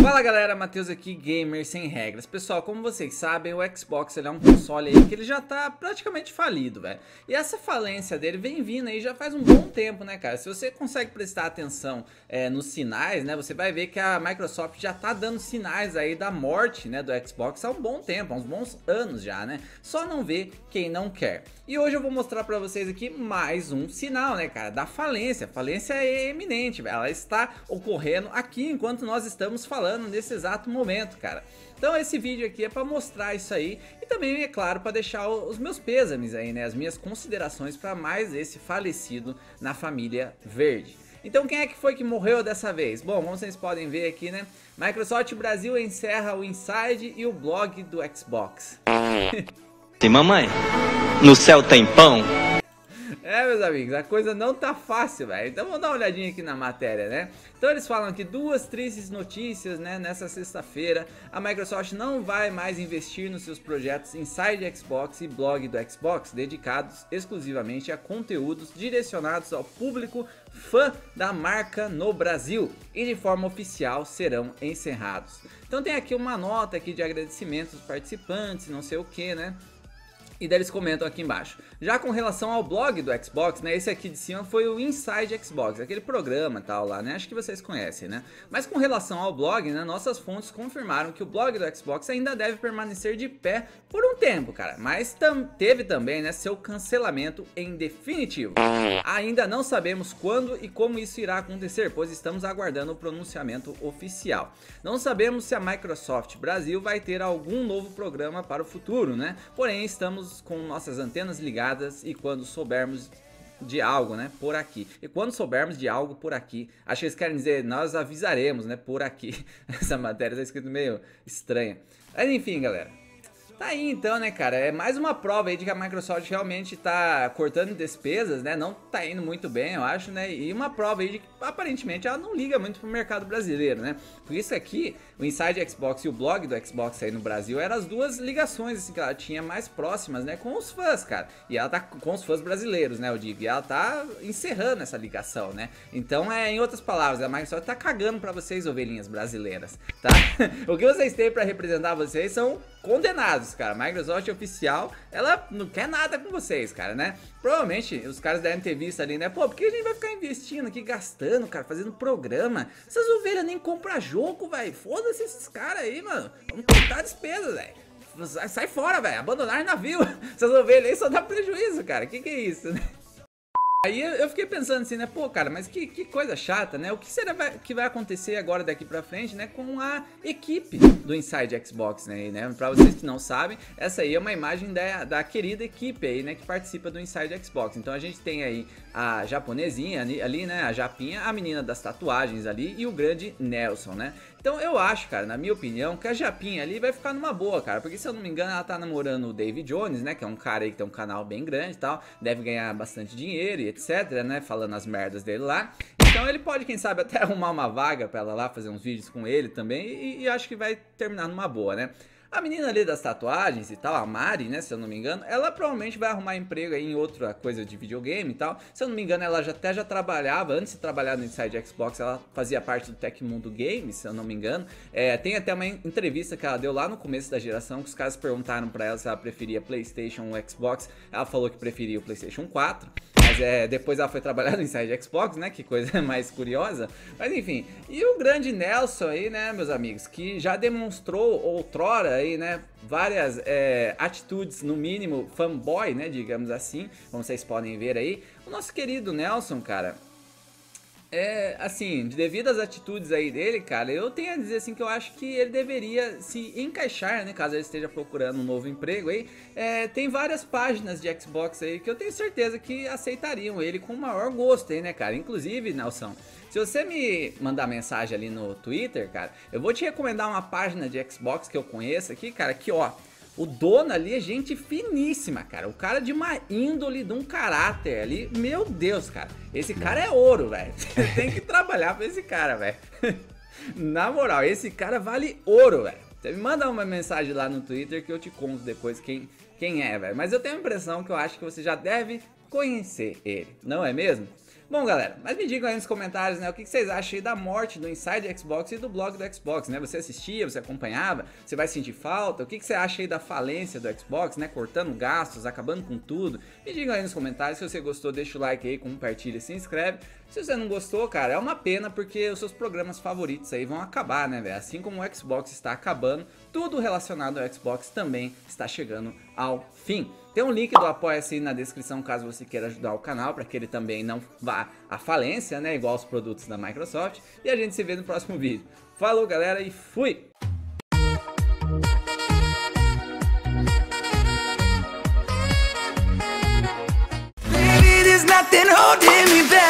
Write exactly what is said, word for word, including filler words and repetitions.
Fala galera, Matheus aqui, Gamer Sem Regras. Pessoal, como vocês sabem, o Xbox ele é um console aí que ele já tá praticamente falido, velho. E essa falência dele vem vindo aí já faz um bom tempo, né, cara? Se você consegue prestar atenção é, nos sinais, né, você vai ver que a Microsoft já tá dando sinais aí da morte, né, do Xbox há um bom tempo, há uns bons anos já, né? Só não vê quem não quer. E hoje eu vou mostrar pra vocês aqui mais um sinal, né, cara, da falência. A falência é eminente, velho. Ela está ocorrendo aqui enquanto nós estamos falando nesse exato momento, cara. Então esse vídeo aqui é para mostrar isso aí e também, é claro, para deixar os meus pêsames aí, né, as minhas considerações para mais esse falecido na família verde. Então quem é que foi que morreu dessa vez? Bom, como vocês podem ver aqui, né, Microsoft Brasil encerra o Inside e o blog do Xbox. Sim, mamãe, no céu tem pão? É, meus amigos, a coisa não tá fácil, velho. Então vamos dar uma olhadinha aqui na matéria, né? Então eles falam aqui duas tristes notícias, né? Nessa sexta-feira, a Microsoft não vai mais investir nos seus projetos Inside Xbox e blog do Xbox, dedicados exclusivamente a conteúdos direcionados ao público fã da marca no Brasil e de forma oficial serão encerrados. Então tem aqui uma nota aqui de agradecimento aos participantes, não sei o que, né? E daí eles comentam aqui embaixo. Já com relação ao blog do Xbox, né? Esse aqui de cima foi o Inside Xbox, aquele programa tal lá, né? Acho que vocês conhecem, né? Mas com relação ao blog, né? Nossas fontes confirmaram que o blog do Xbox ainda deve permanecer de pé por um tempo, cara. Mas tam teve também, né? Seu cancelamento em definitivo. Ainda não sabemos quando e como isso irá acontecer, pois estamos aguardando o pronunciamento oficial. Não sabemos se a Microsoft Brasil vai ter algum novo programa para o futuro, né? Porém, estamos com nossas antenas ligadas e quando soubermos de algo, né, por aqui. E quando soubermos de algo por aqui, acho que eles querem dizer, nós avisaremos, né, por aqui. Essa matéria tá escrito meio estranha. Mas enfim, galera. Tá aí então, né, cara, é mais uma prova aí de que a Microsoft realmente tá cortando despesas, né, não tá indo muito bem, eu acho, né, e uma prova aí de que aparentemente ela não liga muito pro mercado brasileiro, né, por isso aqui, o Inside Xbox e o blog do Xbox aí no Brasil eram as duas ligações, assim, que ela tinha mais próximas, né, com os fãs, cara, e ela tá com os fãs brasileiros, né, eu digo, e ela tá encerrando essa ligação, né, então, é, em outras palavras, a Microsoft tá cagando pra vocês, ovelhinhas brasileiras, tá, o que vocês têm pra representar vocês são condenados, cara. A Microsoft oficial, ela não quer nada com vocês, cara, né? Provavelmente os caras devem ter visto ali, né? Pô, por que a gente vai ficar investindo aqui, gastando, cara, fazendo programa? Essas ovelhas nem compram jogo, velho. Foda-se esses caras aí, mano. Vamos cortar despesas, velho. Sai fora, velho. Abandonar navio. Essas ovelhas aí só dá prejuízo, cara. Que que é isso, né? Aí eu fiquei pensando assim, né, pô, cara, mas que, que coisa chata, né, o que será que vai acontecer agora daqui pra frente, né, com a equipe do Inside Xbox, né, né, pra vocês que não sabem, essa aí é uma imagem da, da querida equipe aí, né, que participa do Inside Xbox, então a gente tem aí a japonesinha ali, ali, né, a Japinha, a menina das tatuagens ali e o grande Nelson, né. Então eu acho, cara, na minha opinião, que a Japinha ali vai ficar numa boa, cara, porque se eu não me engano ela tá namorando o David Jones, né, que é um cara aí que tem um canal bem grande e tal, deve ganhar bastante dinheiro e etc, né, falando as merdas dele lá. Então ele pode, quem sabe, até arrumar uma vaga pra ela lá, fazer uns vídeos com ele também e, e acho que vai terminar numa boa, né. A menina ali das tatuagens e tal, a Mari, né, se eu não me engano, ela provavelmente vai arrumar emprego aí em outra coisa de videogame e tal. Se eu não me engano, ela já até já trabalhava, antes de trabalhar no Inside Xbox, ela fazia parte do Tecmundo Games, se eu não me engano. É, tem até uma entrevista que ela deu lá no começo da geração, que os caras perguntaram pra ela se ela preferia PlayStation ou Xbox. Ela falou que preferia o PlayStation quatro. Mas é, depois ela foi trabalhar no Inside Xbox, né, que coisa mais curiosa. Mas enfim, e o grande Nelson aí, né, meus amigos, que já demonstrou outrora aí, né, várias é, atitudes, no mínimo, fanboy, né, digamos assim, como vocês podem ver aí. O nosso querido Nelson, cara, é, assim, devido às atitudes aí dele, cara, eu tenho a dizer assim que eu acho que ele deveria se encaixar, né, caso ele esteja procurando um novo emprego aí. É, tem várias páginas de Xbox aí que eu tenho certeza que aceitariam ele com o maior gosto aí, né, cara. Inclusive, Nelson, se você me mandar mensagem ali no Twitter, cara, eu vou te recomendar uma página de Xbox que eu conheço aqui, cara, que ó, o dono ali é gente finíssima, cara. O cara de uma índole, de um caráter ali. Meu Deus, cara. Esse cara é ouro, velho. Você tem que trabalhar pra esse cara, velho. Na moral, esse cara vale ouro, velho. Você me manda uma mensagem lá no Twitter que eu te conto depois quem, quem é, velho. Mas eu tenho a impressão que eu acho que você já deve conhecer ele, não é mesmo? Bom, galera, mas me digam aí nos comentários, né, o que vocês acham aí da morte do Inside Xbox e do blog do Xbox, né? Você assistia, você acompanhava, você vai sentir falta? O que você acha aí da falência do Xbox, né? Cortando gastos, acabando com tudo? Me digam aí nos comentários. Se você gostou, deixa o like aí, compartilha, se inscreve. Se você não gostou, cara, é uma pena porque os seus programas favoritos aí vão acabar, né, velho? Assim como o Xbox está acabando, tudo relacionado ao Xbox também está chegando ao fim. Tem um link do Apoia-se aí na descrição caso você queira ajudar o canal para que ele também não vá à falência, né? Igual os produtos da Microsoft. E a gente se vê no próximo vídeo. Falou, galera, e fui! Baby, there's nothing holding me back.